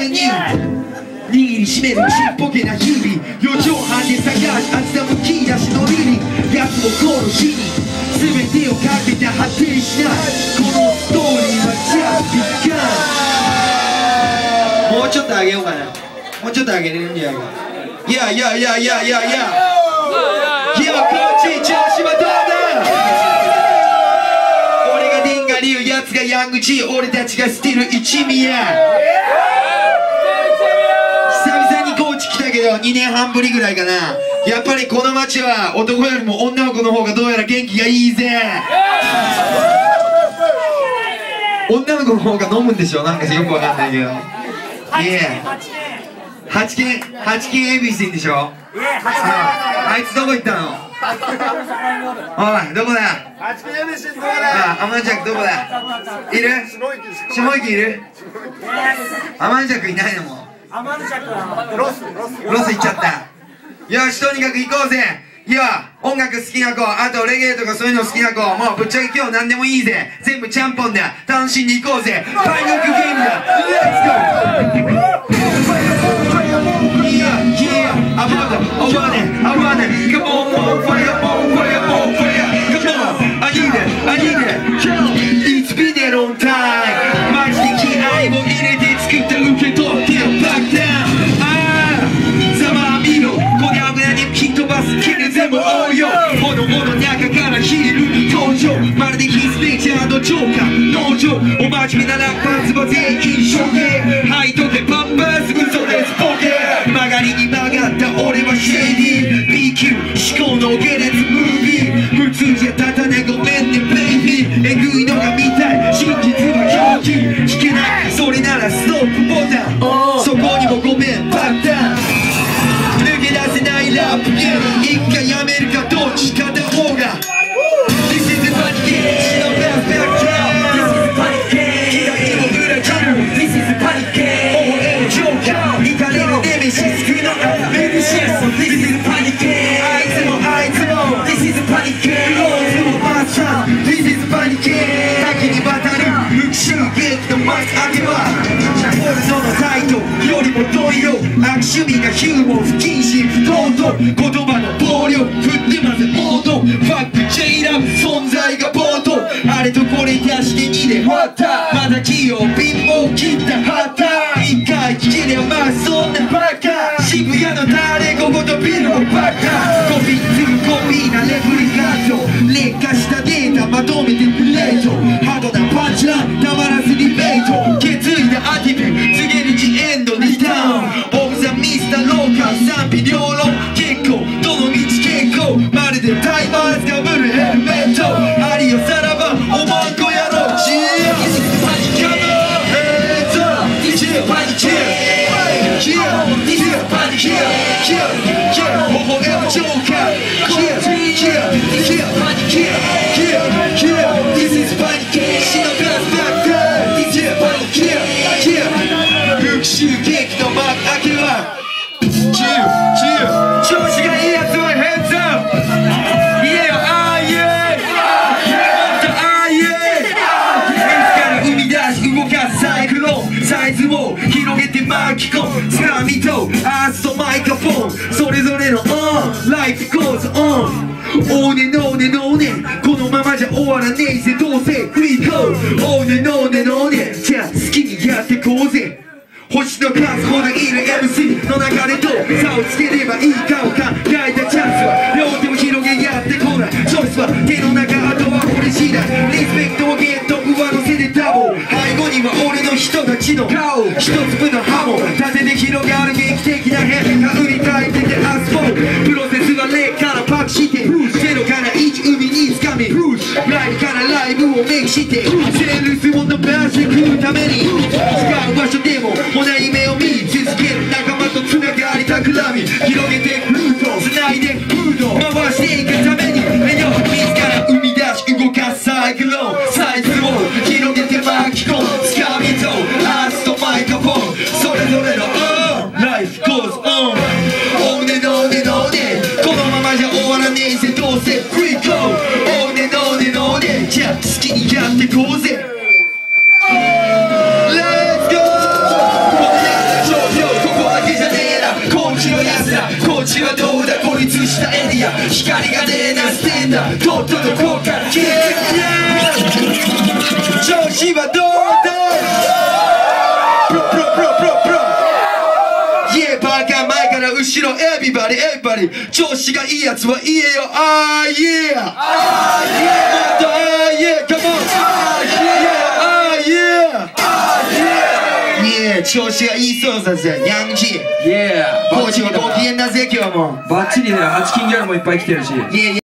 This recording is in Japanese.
に握りしめるちっぽけな指4畳半で探し厚さむき出しのリリ奴も殺しに全てをかけて果てしないこのストーリーはジャスティカーもうちょっと上げようかなもうちょっと上げれるんじゃないかいやいやいやいやいやいやいやコーチ調子はどうだ俺がデンガリュウ奴がヤング G 俺たちが捨てる一宮2年半ぶりぐらいかなやっぱりこの街は男よりも女の子の方がどうやら元気がいいぜ女の子の方が飲むんでしょなんかよくわかんないけど8軒エビスいんでしょあいつどこ行ったのおいどこだアマンジャックどこだいる下池いるアマンジャックいないのもロス行っちゃったよしとにかく行こうぜいや音楽好きな子あとレゲエとかそういうの好きな子もうぶっちゃけ今日何でもいいぜ全部ちゃんぽんだ楽しんでいこうぜファイナルゲームだ Let's go Yeah I want it Come on more fire Come on I need it It's been a long time マジで気合を入れて作った受け取ってよバックダウンざまあ見ろこりゃ危ないに吹き飛ばす絹全部追うよ炎の中からヒール登場まるでヒスペクチャーのジョーカー農場お真面目なラッパーズは全員処刑はいとけパンパース嘘ですボケ曲がりに曲がった俺はシェイディー B 級思考の下劣ムービー普通じゃ立たねごめんねベイビーえぐいのが見たい真実は狂気聞けないそれならストップボタンそこにもごめんパターン抜け出せないラップゲーム一回やめるかどっち片方が This is a panic game 血のベアスベアキャー This is a panic game 気が気を裏切る This is a panic game 応援ジョーカー似たれるネメシス救いのメビシス This is a panic game あいつも This is a panic game ローズもマスター This is a panic game 多岐にわたる復讐劇の幕開けは俺との態度よりも遠いよ悪趣味なヒューモン不謹慎不当と言葉の暴力振ってまぜモードファック J ラブ存在が暴動あれとこれ足して2で割ったまだ器用貧乏切った旗一回聞けりゃまあそんなバカ渋谷の誰こことビルのバカコピーするコピーなレプリカント劣化したデータまとめてプレートハードなパンチラインたまらずディベート決意なアティブ告げるジエンドにダウンオブザミスターローカー賛否両論結構どの道結構まるでタイマーズかぶるヘルメットありよさらばおまんこ野郎チーズパニキャノヘッドチーズパニキャキャチーズパニキャキャキャ微笑むジョーカーキャキャキャパニキャキャキャ This is パニキャ死のガスバック This is パニキャキャ復讐劇の幕開けは調子がいいやつはヘッズアップ言えよあーイエーイもっとあーイエーイ自ら生み出し動かすサイクロンサイズを広げて巻き込む津波とアースとマイクロフォンそれぞれのLife goes on おーねのーねのーねこのままじゃ終わらねえぜどうせ We go おーねのーねのーねじゃあ好きにやってこうぜ星の数ほどいる MC の中でどう差をつければいいかを考えたチャンスは両手を広げやってこないチョイスは手の中あとは俺次第リスペクトをゲット上乗せでダボ背後には俺の人たちの顔一粒の刃も縦で広がる劇的な変化売り返っててアスフォルプロセスは0からパクして0から1海に掴みライブからライブをメイクしてセールスを伸ばしてくるために違う場所でも同じ夢を見続ける仲間とつながり企み広げてルート繋いでフード回していくために目よ自ら生み出し動かすサイクロンサイズを広げて巻き込むつかみとアースとマイクロフォンそれぞれのLife goes on おうねのうねのうねこのままじゃ終わらねえぜどうせ Free go おうねのうねのうねじゃあ好きにやってこうぜLet's go レーなステンダーとっととこうから消え調子はどうだプロプロプロプロプロYeah バカ前から後ろ Everybody Everybody 調子がいいやつは言えよあー Yeah あー Yeah もっとあー Yeah Come on あー Yeah あー Yeah あー Yeah 調子がいいそうだぜニャンジイエーコーチはご機嫌だぜ今日もバッチリだよ。8金ギャルもいっぱい来てるし。 Yeah